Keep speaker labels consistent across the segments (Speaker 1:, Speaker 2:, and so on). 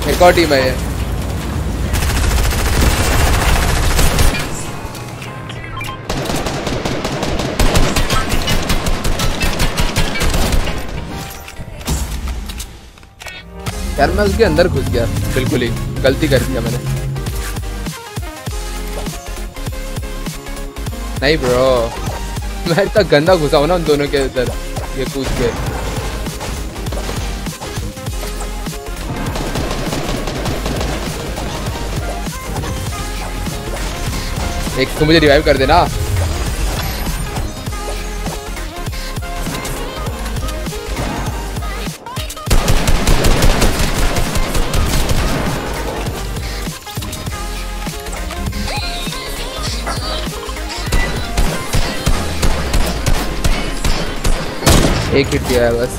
Speaker 1: एक और टीम है ये। यार मैं उसके अंदर घुस गया, बिल्कुल ही गलती कर दिया मैंने। नहीं ब्रो, मैं इतना गंदा घुसा हूँ ना उन दोनों के अंदर, ये कूद के। एक तो मुझे रिवाइव कर देना। एक हिट दिया है बस।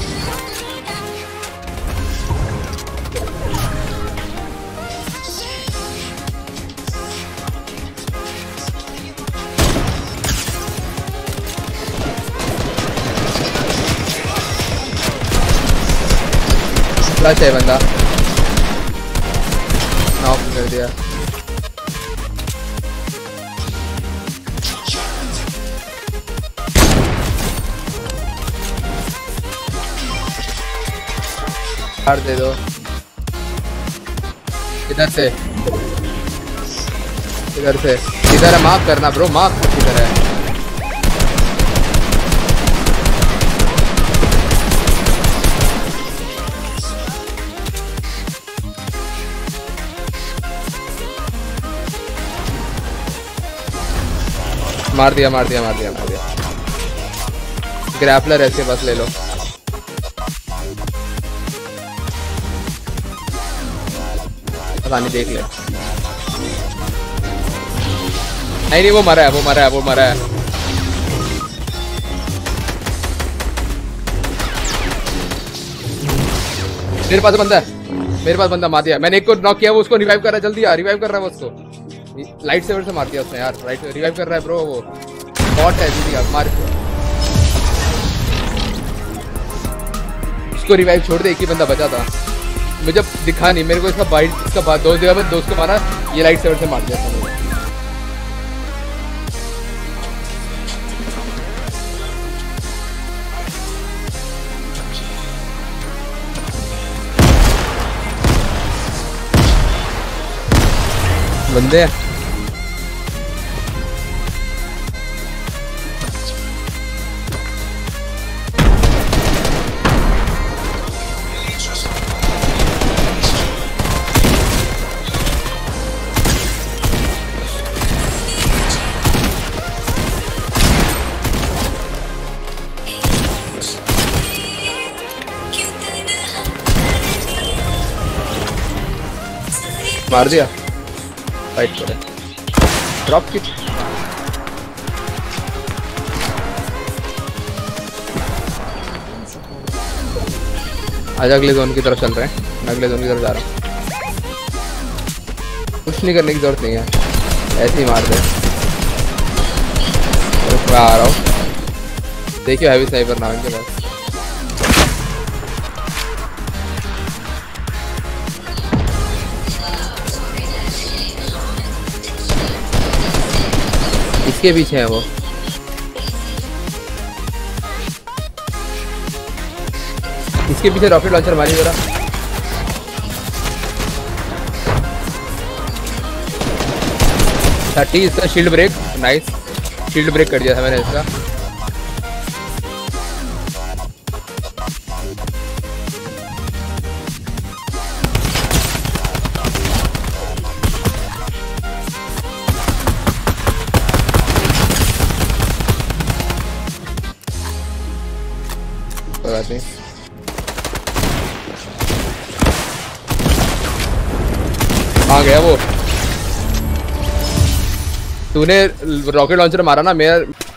Speaker 1: फ्लैश है बंदा, नॉक कर दिया। दे दो इधर से, इधर से, इधर है। मार्क करना ब्रो, मार्क किधर है? मार दिया मार दिया मार दिया मार दिया। ग्रैपलर ऐसे बस ले लो। पानी देख ले। नहीं नहीं, वो मरा है, वो मरा है, वो मरा है। मेरे पास बंदा है, मेरे पास बंदा। मार दिया मैंने, एक को नॉक किया, वो उसको रिवाइव कर रहा है। जल्दी यार, रिवाइव कर रहा है वो उसको। लाइट सेवर से मार दिया उसने यार। राइट रिवाइव कर रहा है ब्रो, वो बॉट है। जल्दी यार मार, उसको रिवाइव छोड़ दे। एक ही बंदा बचा था, मुझे दिखा नहीं। मेरे को इसका बाइट, इसका बाद दो जगह पर दोस्त को मारा, ये लाइट सेवर से मार दिया था। बंदे मार दिया। फाइट करे, ड्रॉप किट। आज अगले जोन की तरफ चल रहे हैं, मैं अगले जोन की तरफ जा रहा हूँ। कुछ नहीं करने की जरूरत नहीं है, ऐसे ही मार दे। मैं आ रहा हूँ, देखिए हैवी स्नाइपर नाम के पास। इसके पीछे है वो। इसके पीछे रॉकेट लॉन्चर मारी जरा। इसका shield break, nice. Shield break कर दिया था मैंने इसका। आ गया वो। तूने रॉकेट लॉन्चर मारा ना, मेरा